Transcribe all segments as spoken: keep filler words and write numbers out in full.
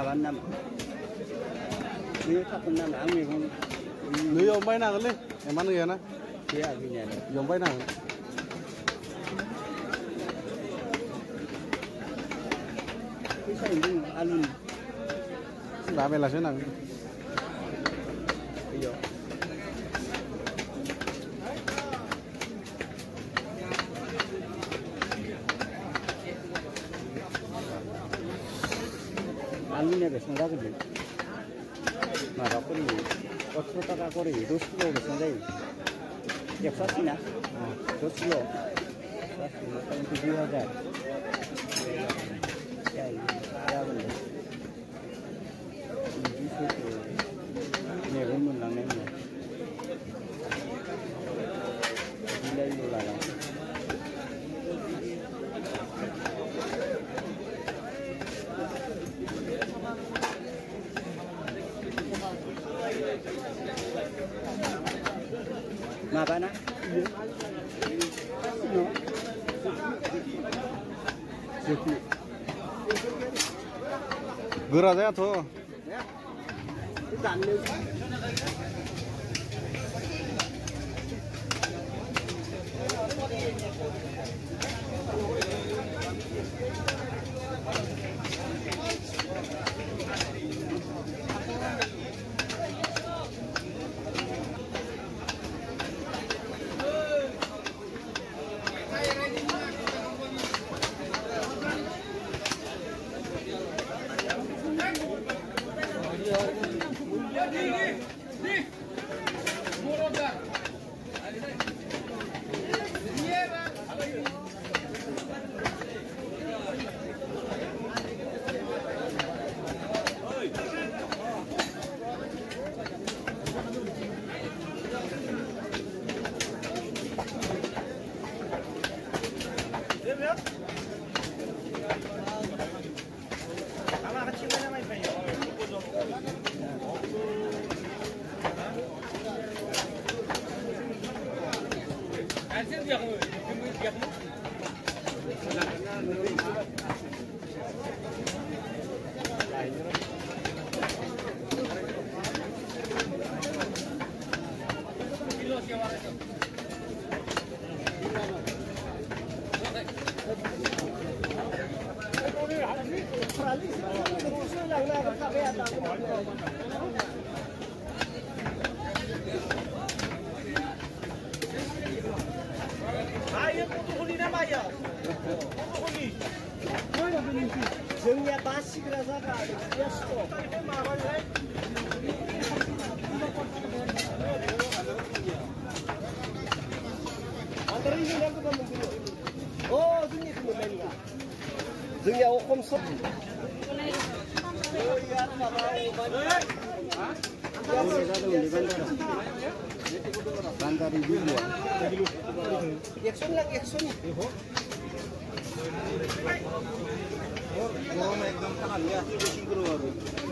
माबानो नामा बेयाव थागोन नामा आं मैगं नैयाव बायनो हागोनलै एमान गैयाना गैया गैनायालाय इयाव बायनो हागोन फैसायैनो दङ आलुनि दा बेलासो होनांगोन बेयाव आलुनिया बेसेबां जागोनलै माबा करि अथ्र' थाखा करि दस किल' बेसेबां जायो एकस' आसि ना दस किल' मथा मथि दुइ हाजार जागोन बिदिसो मैगं मोनलांनाय नङा बिलाइल' लालां माबाना गोरा जायाथ' जोंनिया बासिग्रा जागा बेस्थ' अ जोंनिखौ मोननाय नङा जोंनिया खम सब बान्दारि बिलोआ एकस' लाख एकस'नि गरम एकदम खानानै सिं गरम आरो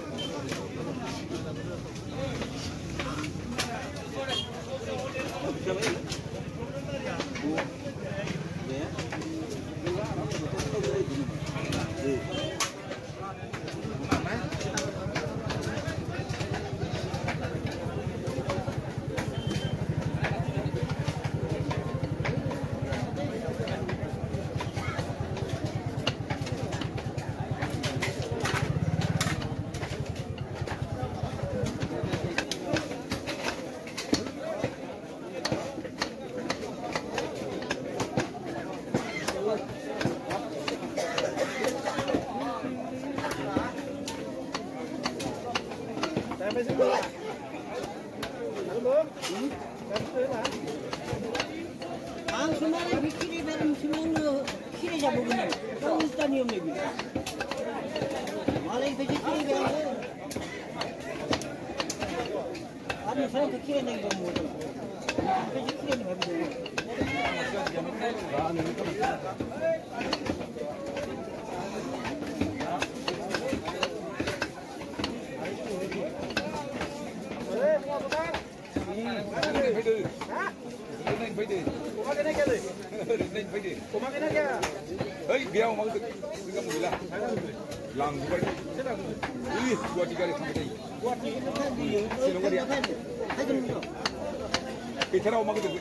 방송만에 비키리 배름 신랑도 키리 잡으면 서울스탄이 없네. 말에 비키리 배름 아니 사람도 키리 내기 좀 못해. 비키리는 배름 Hei, biar mau makan, kita mau bilang, lang, Guwahati गारि थांबाय थायो शिलं गारिया गैथारा अमा गिदिर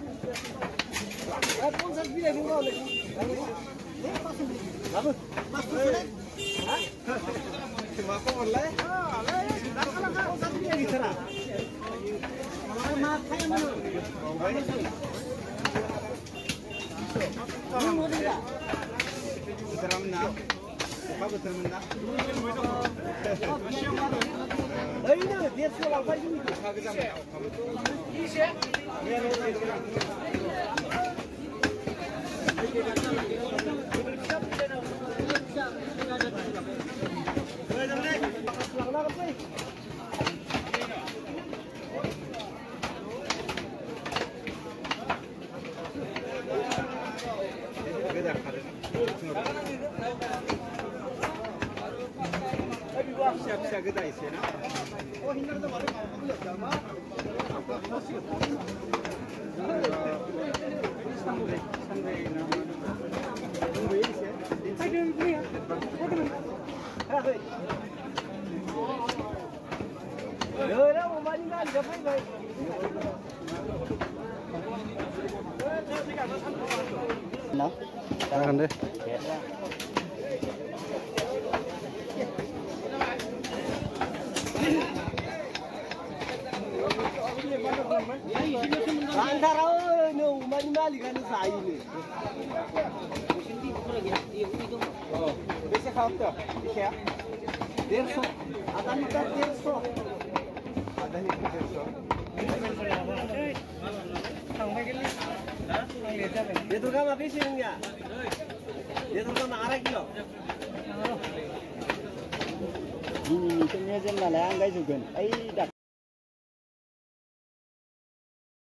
पन्सास बिलाइखौ गावले लाबो मा खबरलाय पन्सास बिलाइ गैथारा मा खालामो बोथोरामोन ना अखा बोथोरमोन ना ओइनो देरस' लांबाय जोंनि अखा गोजां अखा फिसा फिसा गोदा एसे ना No? Jangan deh. Antara no mani mali kan sai ni. Oh, bisa kau tak? Iya. Derso. Ada ni tak derso. Ada ni derso. Dia tu kan apa sih ni ya? Dia tu kan arah kilo. Ini ni tu ni je lah, anggai juga. Ay dah.